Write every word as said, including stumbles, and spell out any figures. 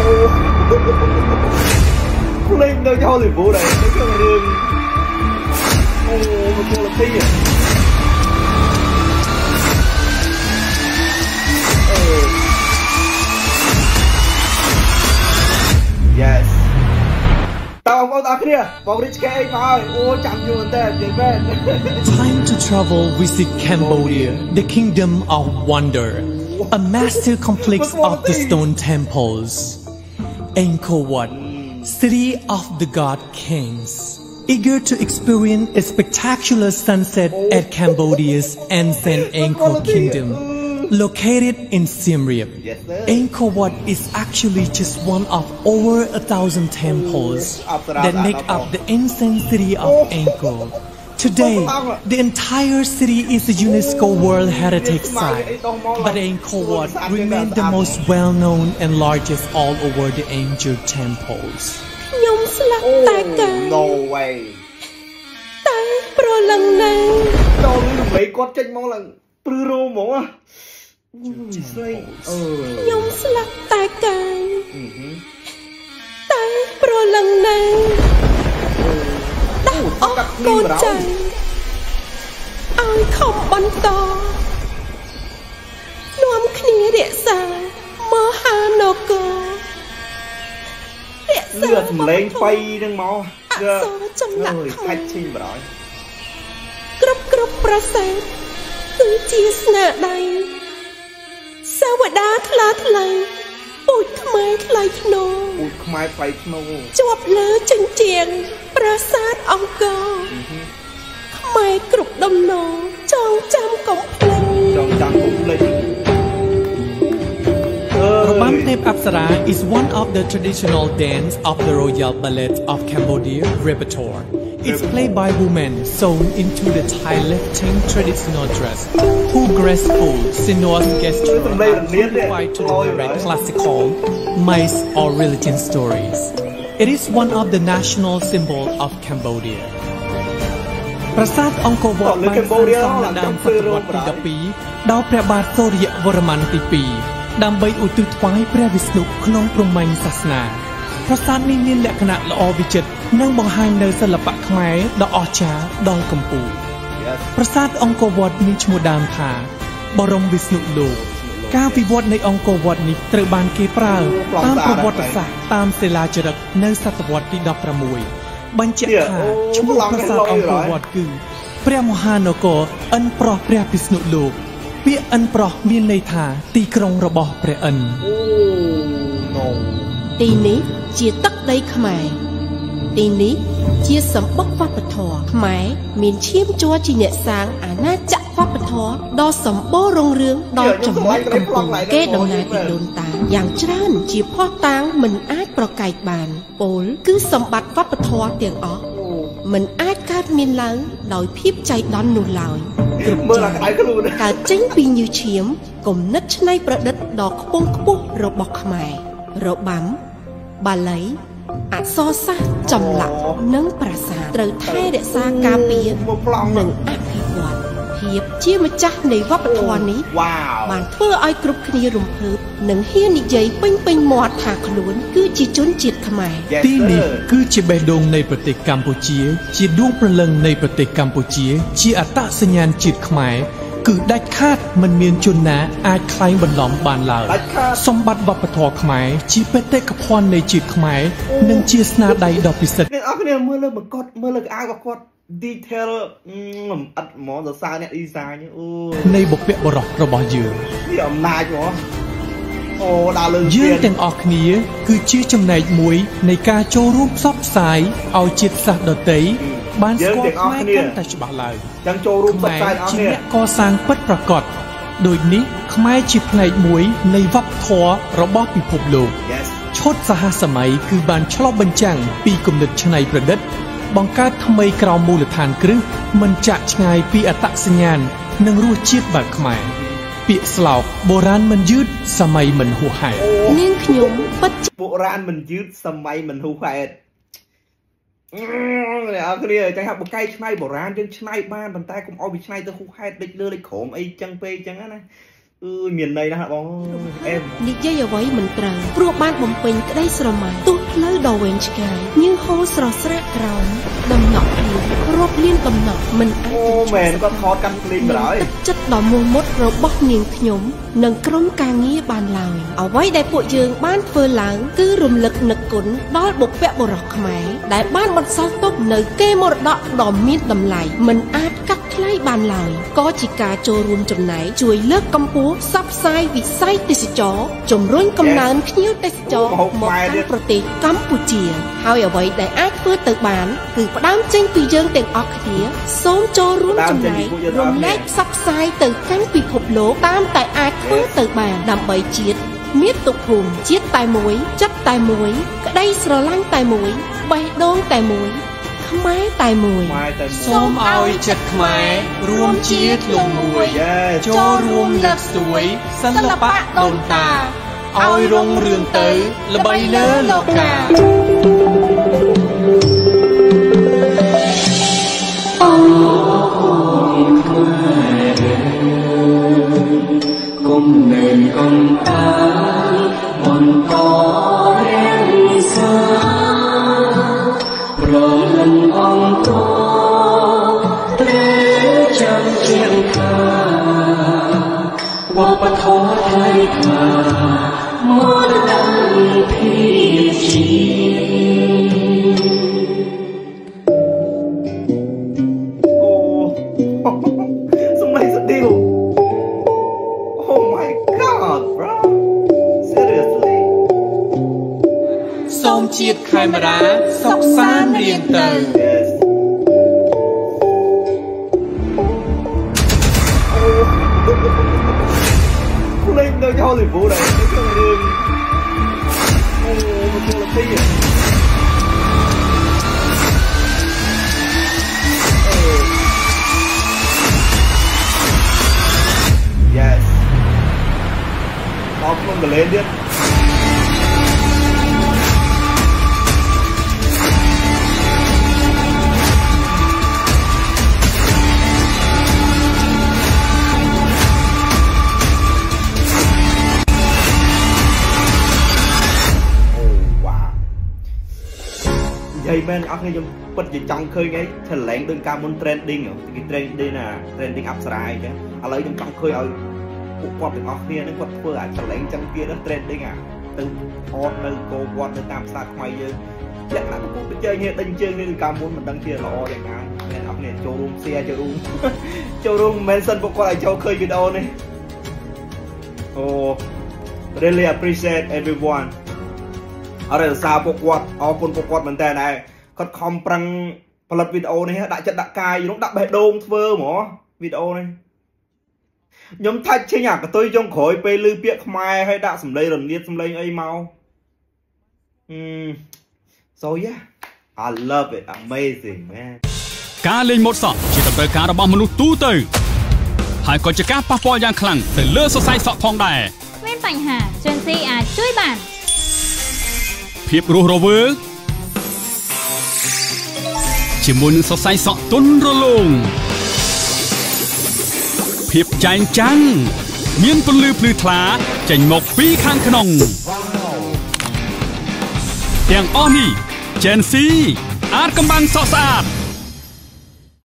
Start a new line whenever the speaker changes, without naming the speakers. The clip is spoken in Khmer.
lên đâu cho Hollywood vụ này cái cái đường ô mà cô là thi à yes tao không có tao kia vòng rich cái anh mà ô chạm vô mình đây vậy bên
time to travel visit Cambodia the kingdom of wonder a massive complex of the stone temples Angkor Wat city of the god kings eager to experience a spectacular sunset at Cambodia's ancient Angkor kingdom located in Siem Reap. Angkor Wat is actually just one of over a thousand temples that make up the ancient city of Angkor. Today, the entire city is a UNESCO World Heritage Site, but Angkor Wat remains the most well-known and largest all over the ancient temples.
No way.
Nhung slap tai cài tai pro lần này đặt óc cô chạy ai không bắn to nuông khía địa xa mơ hà nô cơ địa xa
mơ lên phay đang mò
ơ trong lặng
khách xin vào đó
cướp cướp prasad cứ chia sẻ đây sao mà đá thla thላይ bụi khmai thላይ khno
bụi khmai thላይ khno
chộp lơ chân chieng prasad Angkor khmai cục đom nô trong trăm cổng plei
trong trăm cổng plei
Rabam Tep Apsara is one of the traditional dance of the Royal Ballet of Cambodia repertoire. It's played by women sewn into the Thai lifting traditional dress, who graceful, sinuous gesture amplified to narrate classical, myths or religion stories. It is one of the national symbols of Cambodia. Prasad Angkor Wat បានសាងសង់នៅដើមសតវត្សទីដប់ពីរដោយព្រះបាទសូរ្យវរ្ម័នទីពីរដើម្បីឧទ្ទិសថ្វាយព្រះវិស្ណុក្នុងព្រហ្មញ្ញសាសនាប្រាសាទនេះមានលក្ខណៈល្អវិចិត្រនិងបង្ហាញនូវសិល្បៈខ្មែរដ៏អស្ចារ្យដល់កំពូលប្រាសាទអង្គរវត្តមានឈ្មោះដើមថាបរមវិស្ណុលោកការវិវត្តនៃអង្គរវត្តនេះត្រូវបានគេប្រើតាមប្រវត្តិសាស្ត្រតាមសិលាចារឹកនៅសតវត្សទីដប់ប្រាំមួយ បញ្ជាក់ថាឈ្មោះប្រាសាទអង្គរវត្តគឺព្រះមហានគរអិនប្រោះព្រះវិស្ណុលោកពាក្យអិនប្រោះមានន័យថាទីក្រុងរបស់ព្រះអិន
ទីនេះជាទឹកដីខ្មែរទីនេះជាសម្បុកវប្បធម៌ខ្មែរមានឈាមជ័រជាអ្នកសាងអាណាចក្រវប្បធម៌ដ៏សម្បូររុងរឿងដល់ចំណុចកំពូលគេដំណើរពីដូនតាយ៉ាងច្រើនជាភស្តុតាងមិនអាចប្រកែកបានពោលគឺសម្បត្តិវប្បធម៌ទាំងអស់មិនអាចកើតមានឡើងដោយភាពចៃដន្យនោះឡើយគ្រប់យ៉ាងកើតចេញពីញើសឈាមគំនិតច្នៃប្រឌិតដ៏ខ្ពង់ខ្ពស់របស់ខ្មែររបាំបាលីអក្សរសាស្ត្រចម្លាក់និងប្រាសាទត្រូវថែរក្សាការពារនិងអភិវឌ្ឍភាពជាម្ចាស់នៃវប្បធម៌នេះបានធ្វើឲ្យគ្រប់គ្នារំភើបនិងហ៊ាននិយាយពេញពេញមាត់ថាខ្លួនគឺជាជនជាតិខ្មែរ
ទីនេះគឺជាបេះដូងនៃប្រទេសកម្ពុជាជាដួងព្រលឹងនៃប្រទេសកម្ពុជាជាអត្តសញ្ញាណជាតិខ្មែរគឺដាច់ខាតមិនមានជនណាអាចក្លែងបន្លំបានឡើយសម្បត្តិវប្បធម៌ខ្មែរជាបេតិកភណ្ឌនៃជាតិខ្មែរនិងជាស្នាដៃដ៏ពិសិដ្ឋ
អ្នកអរគ្នាមើលលើបង្កត់មើលលើអាវរបស់គាត់ detail អត់ហ្មងសរសើរអ្នក design អូ
នៃបុព្វបុរសរបស់យើង
នេះអំណាចហ្មងអូដល់លើ
យើងទាំងអស់គ្នាគឺជាចំណែកមួយនៃការចូលរួមផ្សព្វផ្សាយឲ្យជាតិសាសន៍ដទៃបានស្គាល់ខ្មែរកាន់តែច្បាស់ឡើង
ទាំងចូលរួមផ្សព្វផ្សាយអស់
គ្នាកសាងពិតប្រាកដដូចនេះខ្មែរជាផ្នែកមួយនៃវប្បធម៌របស់ពិភពលោកឈុតសហសម័យគឺបានឆ្លុះបញ្ចាំងពីគំនិតច្នៃប្រឌិតបង្កើតថ្មីក្រោមមូលដ្ឋានគ្រឹះមិនចាក់ឆ្ងាយពីអត្តសញ្ញាណនិងរសជាតិបែបខ្មែរពាក្យស្លោកបុរាណមិនយឺតសម័យមិនហួសហេតុ
នាងខ្ញុំពិត
បុរាណមិនយឺតសម័យមិនហួសហេតុអ្នកអរគ្នាចឹងហាក់បកកាយឆ្នៃបុរាណយើងឆ្នៃបានប៉ុន្តែកុំឲ្យវាឆ្នៃទៅហួសហេតុដូចលើលេខក្រុមអីចឹងពេកចឹងណា ừ miền này đó bóng em
นิយាយអ្វីមិនត្រូវព្រោះបានបំពេញក្តីស្រមៃទោះផ្លូវដ៏វែងឆ្ងាយញើសហូរស្រស់ស្រាក់ក្រោមដំណក់ភ្លៀងរាប់លានកំណត់មិនអាចអូ
មែនគាត់ថតកាន់ភ្លៀងបណ្ដោយ
ចិត្តដ៏មោះមុតរបស់នាងខ្ញុំនិងក្រុមការងារបានឡើយអ្វីដែលពួកយើងបានធ្វើឡើងគឺរំលឹកនឹកគុណដល់បុព្វបុរសខ្មែរដែលបានបន្សល់ទុកនៅកេរមរតកដ៏មានតម្លៃមិនអាចកាត់ថ្លៃបានឡើយក៏ជាការចូលរួមចំណែកជួយលើកកម្ពស់ផ្សព្វផ្សាយវិស័យទេសចរជំរុញកំណើនភ្ញៀវទេសចរមកកាន់ប្រទេសកម្ពុជាហើយអ្វីដែលអាចធ្វើទៅបានគឺផ្ដើមចេញពីយើងទាំងអស់គ្នាសូមចូលរួមចំណែករំលែកផ្សព្វផ្សាយទៅកាន់ពិភពលោកតាមតែអាចធ្វើទៅបានដើម្បីជាតិមាតុភូមិជាតិតែមួយចិត្តតែមួយក្តីស្រឡាញ់តែមួយបេះដូងតែមួយខ្មែរតែមួយ
សូមឲ្យចិត្តខ្មែររួមជាធ្លុងមួយចូលរួមលើកស្ទួយសិល្បៈដូនតាឲ្យរុងរឿងទៅល្បីលើលោកា
គុំនៅកំតាបន្តរៀងសាប្រលឹងអង្គត្រូវចាំជាងខាវប្បធម៌ไทยខ្មែរមកដល់ពីជា
អូសំឡេងស្ទីលOh my god bro seriously
សូមជាតិខេមរាសុខសាន្តរៀងទៅ
คุณเล่นเดินเข้าหรือบู๊เลยไม่ใช่เรื่องโอ้มันตัวละตีอ่ะ yes เอาคนมาเล่นดิយាយមែនអត់គ្នាខ្ញុំពិតជាចង់ឃើញអីឆ្លែងដូចការមុន trending គេ trending ណា trending អប្សរាអីចឹងឥឡូវខ្ញុំចង់ឃើញឲ្យពួកគាត់ទាំងអស់គ្នានឹងគាត់ធ្វើអាចឆ្លែងចឹងទៀត trending អាទៅថតនៅកោគាត់នៅតាមផ្សារថ្មីយើងលក្ខណៈពួកបញ្ចេញនេះដេញជើងនេះការមុនមិនដឹងជាល្អយ៉ាងណាអ្នកអស់គ្នាចូលរួម share ចូលរួមចូលរួមមិនមែនសិនពួកគាត់ឲ្យចូលឃើញវីដេអូនេះអូ really appreciate everyoneអរសារពួកគាត់អរគុណពួកគាត់មែនតើដែរគាត់ខំប្រឹងផលិតវីដេអូនេះដាក់ចិត្តដាក់កាយនោះដាក់បេះដូងធ្វើហ្មងវីដេអូនេះខ្ញុំថាច់ឈិញអាកតុយចុងក្រោយពេលឮពាក្យខ្មែរហើយដាក់សម្លេងរនៀតសម្លេងអីមកអឺ so yeah I love it amazing man
ការលេងម៉ូតសក់ជាតម្រូវការរបស់មនុស្សទូទៅហើយក៏ជាការប៉ះពាល់យ៉ាងខ្លាំងទៅលើសរសៃសក់ផងដែរ
គ្មានបញ្ហាជើងស៊ីអាចជួយបាន
ភាពរស់រវើកជាមួយនឹងសរសៃសក់ទន់រលោងភាពចែងចាំងមានពន្លឺភ្លឺថ្លាចេញមកពីខាងក្នុងទាំងអស់នេះ Gen Z អាចកំបាំងសក់ស្អាត